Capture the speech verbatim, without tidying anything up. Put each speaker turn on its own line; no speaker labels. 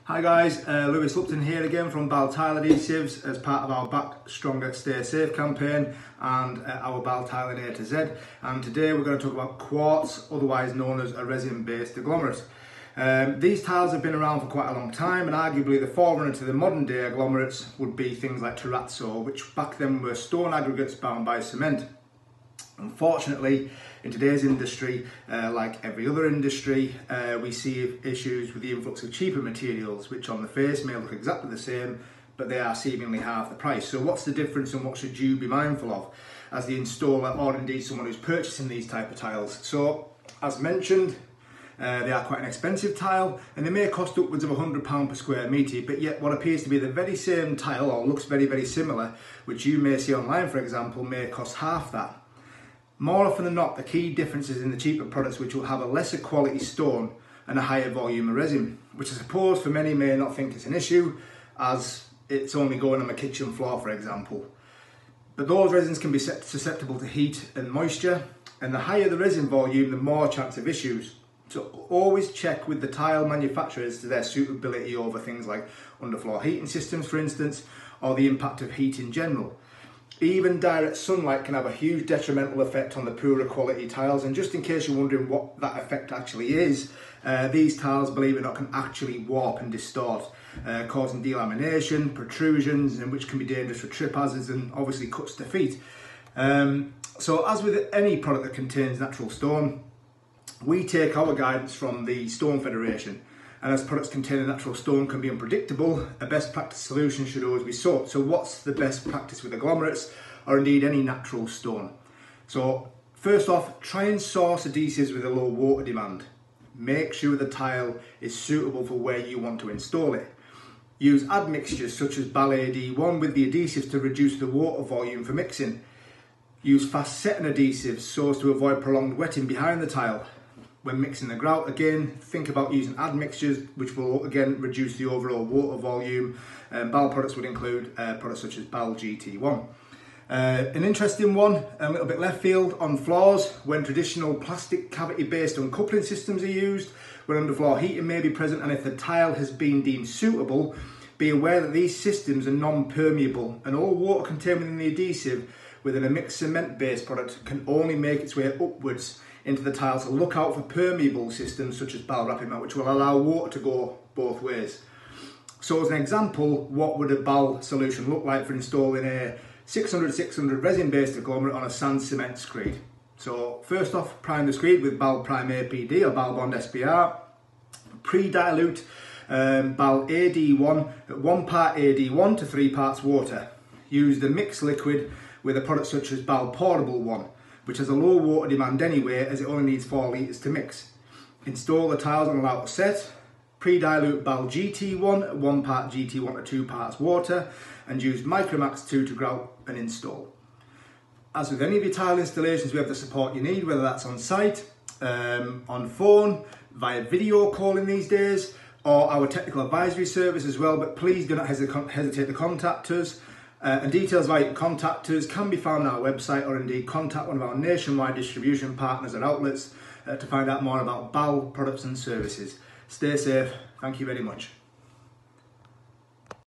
Hi guys, uh, Lewis Lupton here again from B A L Tile Adhesives as part of our Back Stronger Stay Safe campaign and uh, our B A L Tiling A to Z. And today we're going to talk about quartz, otherwise known as a resin-based agglomerate. Um, these tiles have been around for quite a long time, and arguably the forerunner to the modern day agglomerates would be things like terrazzo, which back then were stone aggregates bound by cement. Unfortunately, in today's industry, uh, like every other industry, uh, we see issues with the influx of cheaper materials, which on the face may look exactly the same, but they are seemingly half the price. So what's the difference, and what should you be mindful of as the installer or indeed someone who's purchasing these type of tiles? So, as mentioned, uh, they are quite an expensive tile, and they may cost upwards of one hundred pounds per square metre, but yet what appears to be the very same tile, or looks very, very similar, which you may see online, for example, may cost half that. More often than not, the key difference is in the cheaper products, which will have a lesser quality stone and a higher volume of resin, which I suppose for many may not think it's an issue, as it's only going on my kitchen floor, for example. But those resins can be susceptible to heat and moisture, and the higher the resin volume, the more chance of issues. So always check with the tile manufacturers to their suitability over things like underfloor heating systems, for instance, or the impact of heat in general. Even direct sunlight can have a huge detrimental effect on the poorer quality tiles, and just in case you're wondering what that effect actually is, uh, these tiles, believe it or not, can actually warp and distort, uh, causing delamination, protrusions, and which can be dangerous for trip hazards and obviously cuts to feet. Um, so as with any product that contains natural stone, we take our guidance from the Stone Federation. And as products containing natural stone can be unpredictable, a best practice solution should always be sought. So what's the best practice with agglomerates, or indeed any natural stone? So first off, try and source adhesives with a low water demand. Make sure the tile is suitable for where you want to install it. Use admixtures such as B A L A D one with the adhesives to reduce the water volume for mixing. Use fast setting adhesives so as to avoid prolonged wetting behind the tile. When mixing the grout, again, think about using admixtures, which will again reduce the overall water volume. Um, B A L products would include uh, products such as B A L G T one. Uh, an interesting one, a little bit left field, on floors, when traditional plastic cavity-based uncoupling systems are used, when underfloor heating may be present, and if the tile has been deemed suitable, be aware that these systems are non-permeable, and all water contained within the adhesive within a mixed cement-based product can only make its way upwards into the tiles. So look out for permeable systems such as B A L Rapid Mat, which will allow water to go both ways. So as an example, what would a B A L solution look like for installing a six hundred six hundred resin-based agglomerate on a sand cement screed? So first off, prime the screed with B A L Prime A P D or B A L Bond S B R. Pre-dilute um, B A L A D one at one part A D one to three parts water. Use the mixed liquid with a product such as B A L Portable one, which has a low water demand anyway, as it only needs four litres to mix. Install the tiles and allow it to set. Pre-dilute B A L G T one at one part G T one to two parts water, and use Micromax two to grout and install. As with any of your tile installations, we have the support you need, whether that's on site, um, on phone, via video calling these days, or our technical advisory service as well, but please do not hesitate to contact us. Uh, and details about your contact us can be found on our website, or indeed contact one of our nationwide distribution partners and outlets uh, to find out more about B A L products and services. Stay safe. Thank you very much.